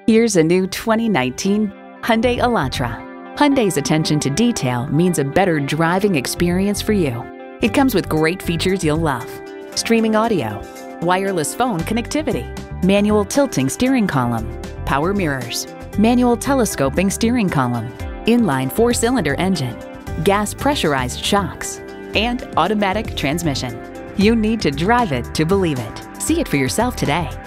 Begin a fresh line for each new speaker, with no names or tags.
Here's a new 2019 Hyundai Elantra. Hyundai's attention to detail means a better driving experience for you. It comes with great features you'll love: streaming audio, wireless phone connectivity, manual tilting steering column, power mirrors, manual telescoping steering column, inline 4-cylinder engine, gas pressurized shocks, and automatic transmission. You need to drive it to believe it. See it for yourself today.